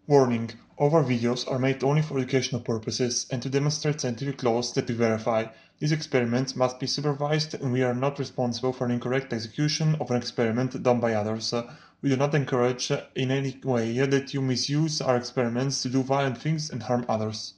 Warning: all our videos are made only for educational purposes and to demonstrate scientific laws that we verify. These experiments must be supervised and we are not responsible for an incorrect execution of an experiment done by others. We do not encourage in any way that you misuse our experiments to do violent things and harm others.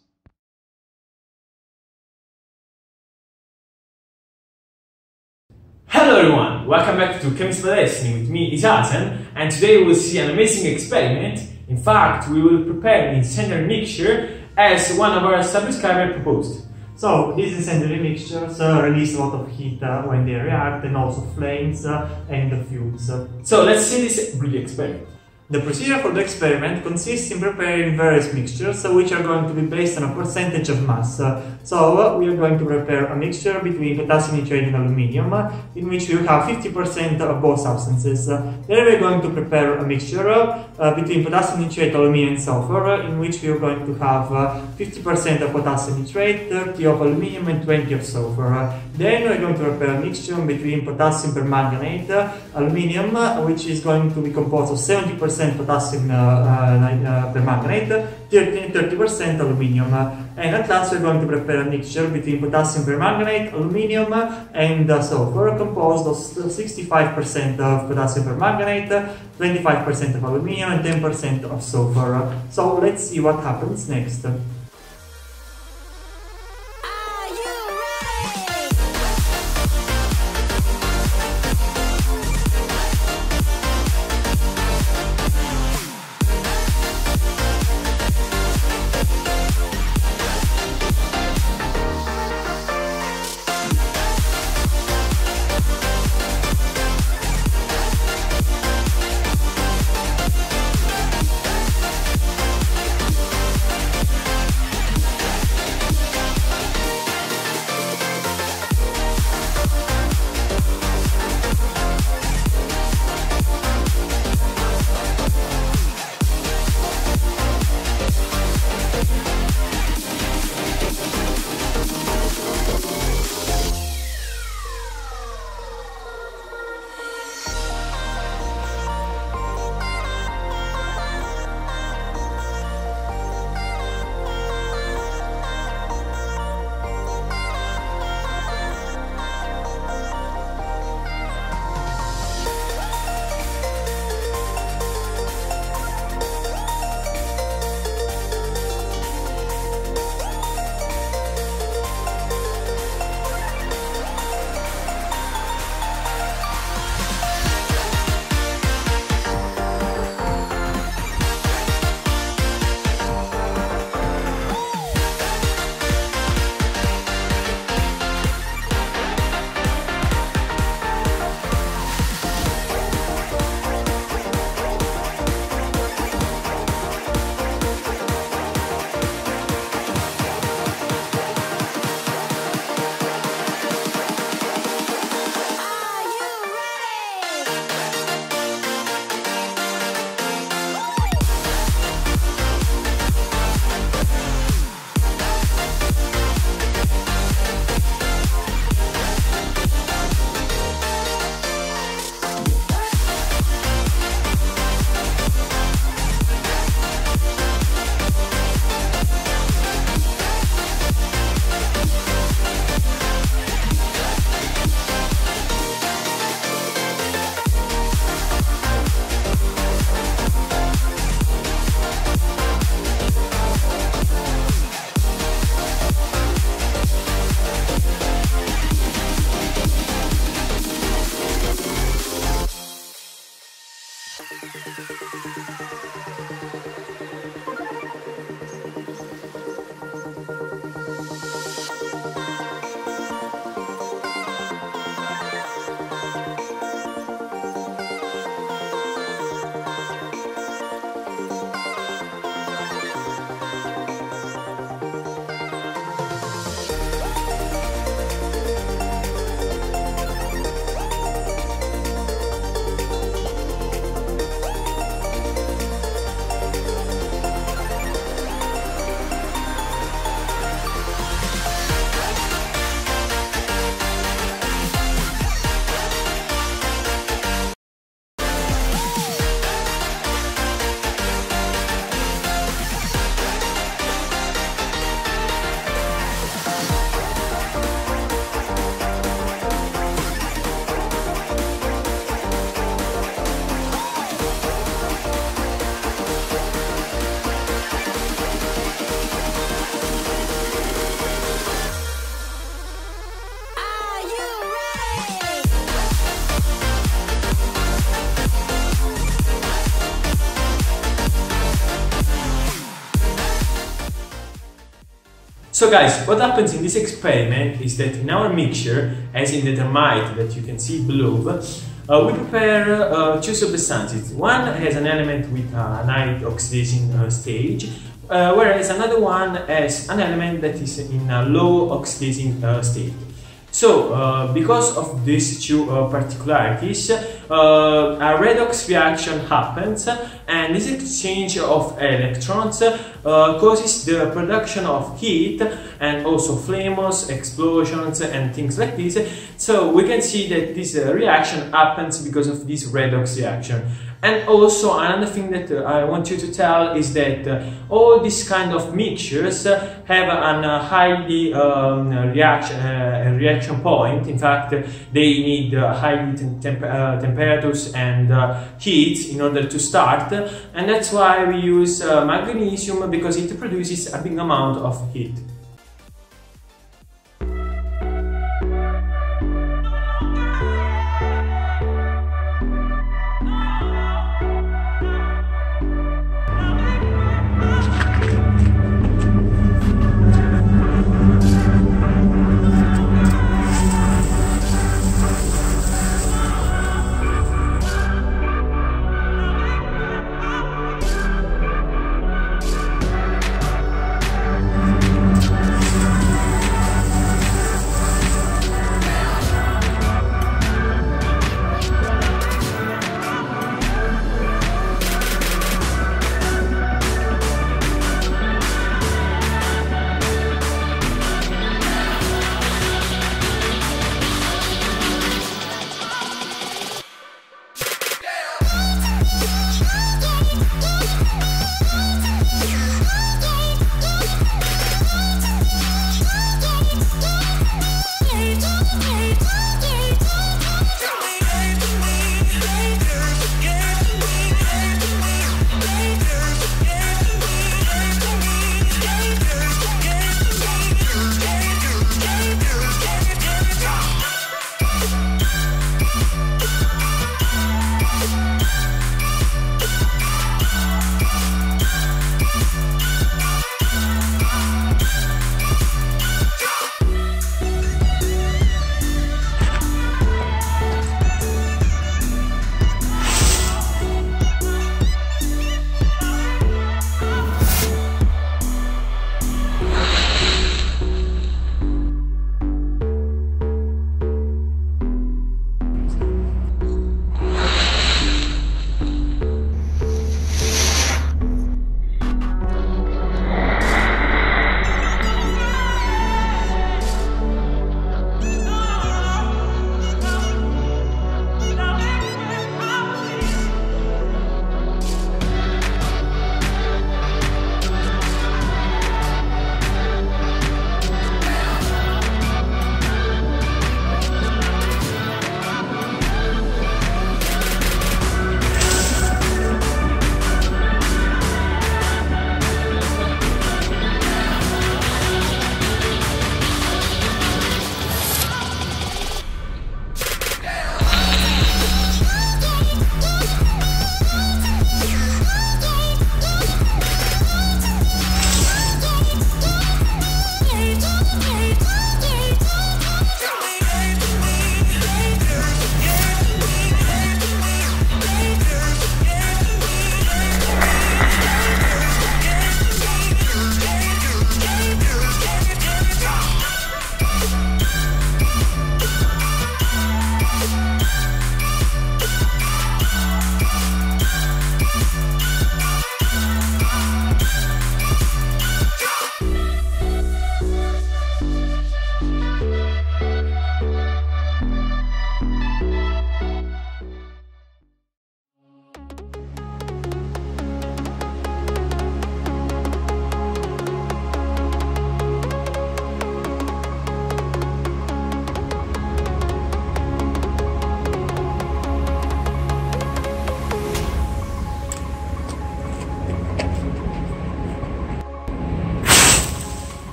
Hello everyone, welcome back to Chemistry by Destiny with me, Isaacen, and today we will see an amazing experiment. In fact, we will prepare an incendiary mixture as one of our subscribers proposed. So, these incendiary mixtures release a lot of heat when they react, and also flames and fumes. So let's see this brilliant experiment. The procedure for the experiment consists in preparing various mixtures which are going to be based on a percentage of mass. So we are going to prepare a mixture between potassium nitrate and aluminium in which we have 50% of both substances. Then we are going to prepare a mixture between potassium nitrate, aluminium and sulfur in which we are going to have 50% of potassium nitrate, 30 of aluminium and 20 of sulfur. Then we are going to prepare a mixture between potassium permanganate, aluminium, which is going to be composed of 70% potassium permanganate, 30% aluminium. And at last we are going to prepare a mixture between potassium permanganate, aluminium and sulfur composed of 65% of potassium permanganate, 25% of aluminium and 10% of sulfur. So let's see what happens next. So guys, what happens in this experiment is that in our mixture, as in the thermite that you can see below, we prepare two substances. One has an element with a high oxidizing stage, whereas another one has an element that is in a low oxidizing state. So, because of these two particularities, a redox reaction happens, and this exchange of electrons causes the production of heat and also flames, explosions, and things like this. So we can see that this reaction happens because of this redox reaction. And also another thing that I want you to tell is that all these kind of mixtures have a highly reaction point. In fact, they need high temperatures and heat in order to start, and that's why we use magnesium, because it produces a big amount of heat.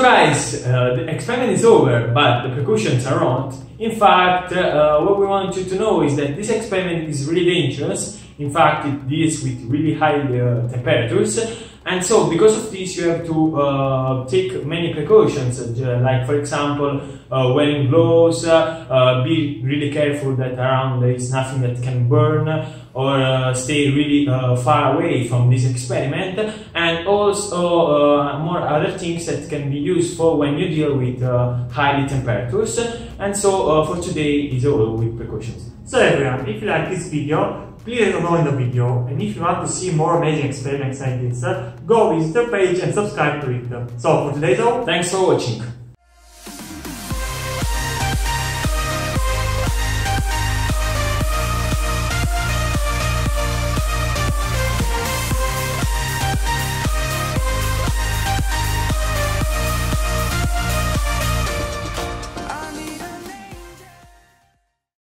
guys, the experiment is over, but the precautions are not. In fact, what we want you to know is that this experiment is really dangerous. In fact, it deals with really high temperatures. And so, because of this, you have to take many precautions, like, for example, wearing gloves, be really careful that around there is nothing that can burn, or stay really far away from this experiment, and also more other things that can be useful when you deal with high temperatures. And so, for today is all with precautions. So everyone, if you like this video, please let us know in the video, and if you want to see more amazing experiments like this, go visit our page and subscribe to it. So for today's all, Thanks for watching.